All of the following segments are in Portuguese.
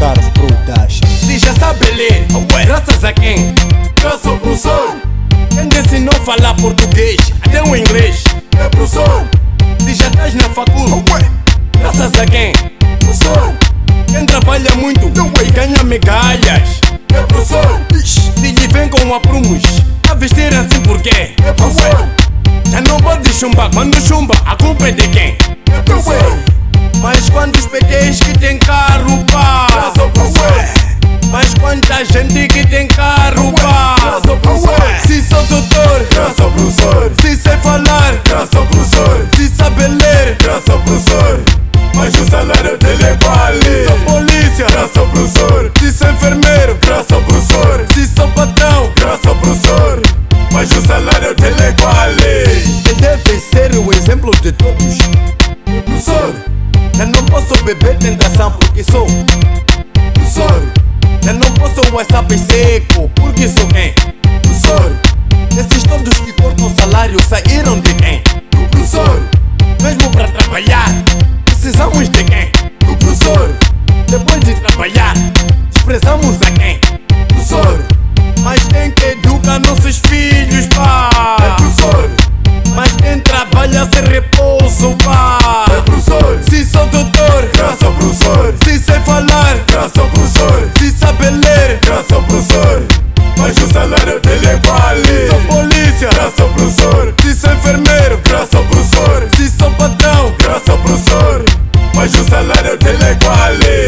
Carlos Production. Se já sabe ler, graças a quem? Graças ao professor. Quem te ensinou a falar português, até o inglês? É professor. Se já estás na faculdade, graças a quem? Professor. Quem trabalha muito e ganha migalhas? É professor. Se lhe vem com aprumos, a vestir assim por quê? É professor. Já não pode chumbar, quando chumba a culpa é de quem? É professor. Mas quantos PTs que tem carro, pá? Graças ao professor. Mas quanta gente que tem carro, pá? Graças ao professor. Se sou doutor, graças ao professor. Se sei falar, graças ao professor. Se sabe ler, graças ao professor. Mas o salário dele é qual? Se sou polícia, graças ao professor. Se sou enfermeiro, graças ao professor. Se sou patrão, graças ao professor. Mas o salário dele é qual? Ele deve ser o exemplo de todos. Professor, eu não posso beber tentação porque sou professor. Eu não posso WhatsApp seco porque sou quem? Professor. Esses todos que cortam salário saíram de quem? Do professor. Mesmo para trabalhar, precisamos de quem? Do professor. Depois de trabalhar, desprezamos a quem? Professor. Mas quem que educa nossos filhos, pá? É professor. Mas quem trabalha sem repouso, pá? É professor. Se sou doutor, graças ao professor. Se sei falar, graças ao professor. Se sabe ler, graças ao professor. Mas o salário dele é qual? Se sou polícia, graças ao professor. Se sou enfermeiro, graças ao professor. Se sou patrão, graças ao professor. Mas o salário dele é qual?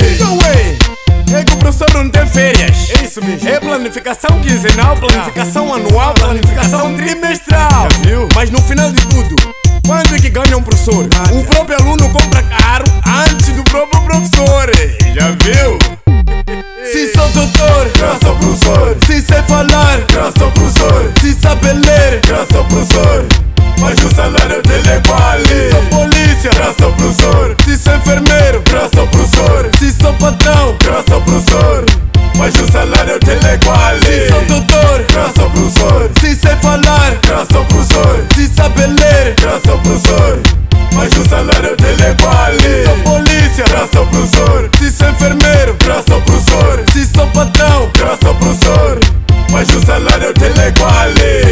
É que o professor não tem férias. É isso mesmo. É planificação quinzenal, planificação anual, planificação trimestral. Já viu? Mas no final de tudo, quanto é que ganha um professor? O próprio aluno compra caro antes do próprio professor. Já viu? Se sou doutor, graças ao professor. Se sei falar, graças ao professor. Se sabe ler, graças ao professor. Mas o salário dele é qual? Se sou polícia, graças ao professor. Se sou enfermeiro, graças ao professor. Se sou patrão, graças ao professor. Mas o salário dele é qual? Se sou doutor, graças ao professor. Se sei falar, graças ao professor. Se sabe ler, graças ao professor. Mas o salário dele é qual? Se sou polícia, graças ao professor. Se sou enfermeiro, graças ao professor. Se sou patrão, graças ao professor. Mas o salário dele é qual?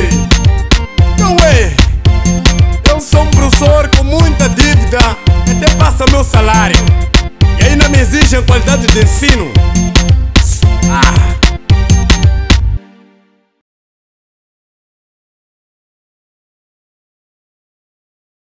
Não é? Eu sou um professor com muita dívida, até passa meu salário. E ainda me exigem qualidade de ensino.